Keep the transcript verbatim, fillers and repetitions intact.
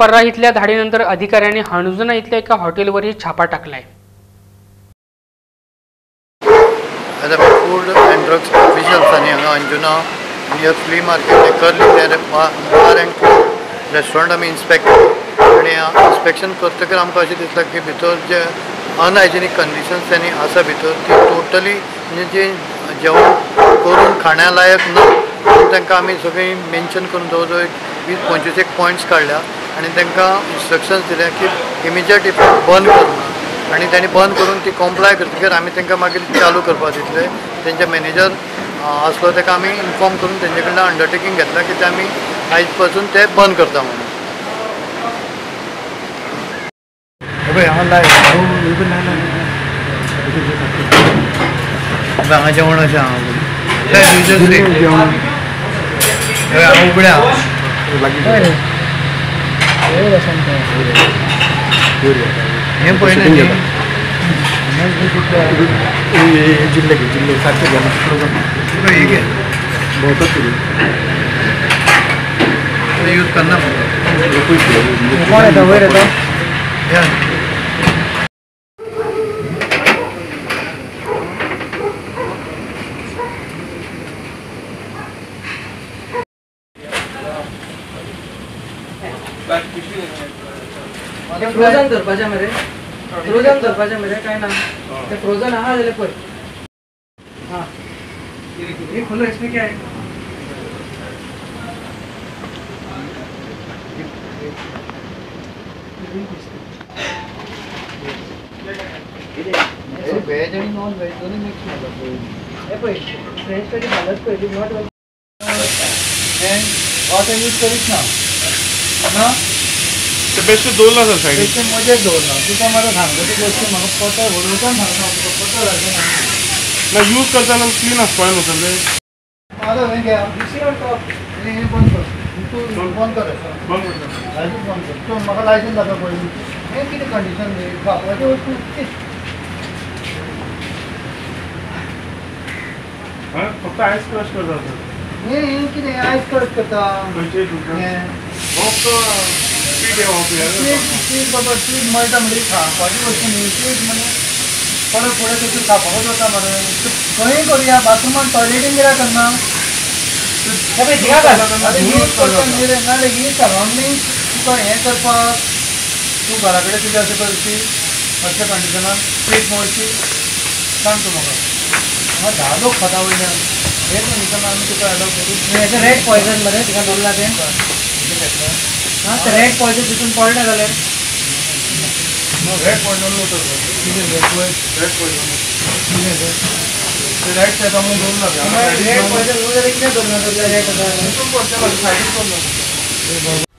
पर्रा इथल्या धाडीनंतर अधिकाऱ्यांनी हणजुना इथल्या एका हॉटेलवरही छापा टाकलाय। फूड एंड ड्रग्स ऑफिशियल्सांनी हांगा Anjuna near flea market Curlies bar and food restaurant आमी इन्स्पेक्ट केली आनी इन्स्पेक्शन करतकीर आमकां अशें दिसता की भितर जे अनहायजेनीक कंडिशन्स त्यांनी आसा भितर ती टोटली म्हणजे जे जेवण करून खाण्या लायक ना तांकां आमी सगळी मेन्शन करून जवळ जवळ वीस पंचवीस एक पॉयंट्स काडल्या आनी तांकां इन्स्ट्रक्शन्स दिल्या की इमिजिएट इफेक्ट बंद करना आनी तांणी बंद करून ती कॉम्प्लाय करतकीर आमी तांकां मागीर चालू करपाक दितले। तेंचे मॅनेजर आसलो ताका आमी इन्फॉर्म करून तेंचे कडल्यान अंडरटेकींग घेतला की ते आमी आयज पासून ते बंद करता म्हणून। हांगा जेवण अशें हांगा उगड्या हें पळयलें न्ही जिल्ले जिल्ले सारखे यूज करना कोण येता वयर येता फ्रोजन करपाचें मरे फ्रोजन करपाचें मरे काय ना ते फ्रोजन आहा जाल्यार पळय हां ये खोलो इसमें क्या है वेज आणि नॉन वेज दोन्ही मिक्स झालं हे पळय फ्रेंच करी घालत पळय नॉट एंड वॉटर यूज करीत ना ना ते बेस्ट दवरला सर सायडीक बेश्टें मजेत दवरना तुका मरे सांगता ती गोश्ट म्हाका पटो व्हडोवच्यान सांगता तुका पटो लागना ना यूज करताना क्लीन आसपाक न्हू सर ते आलो हें घे दुसरी टॉप हें बंद कर तूं बंद कर बंद करता लायसन्स बंद कर तूं म्हाका लायसन्स दाखय पळय हें कितें कंडिशन रे बापाची वस्तू हां फक्त आयस क्रश करता सर हें हें कितें आयस क्रश करता खंयचेय तुमकां हें फक्त स्पीड हे स्वीट स्वीट बाबा स्वीट मळटा म्हणजे खावपाची वस्तू न्ही स्वीट म्हणजे परत फुडें तशें खावपाकूच वता मरे खंय करुया बाथरुमान टॉयलेटीन कित्याक करना नाजाल्यार ही सरावंडींग तुका हें करपाक तूं घरा कडेन तुजें अशें करची अशें कंडिशनान स्वीट मळची सांग तूं म्हाका हांगा धा लोक खाता वयल्यान हेच कंडिशनान आमी तुका एलाव करूं रेड पॉयजन मरे तिका दवरला तें हां ते रेड पॉयजन तितून पडलें जाल्यार रेड पॉयजन नो तर कितें रेड पॉयजन ते रेड तेका म्हणून दवरला रेड पॉयजन नो जाल्यार कितें दवरना रेड आसा सायडीक दवरला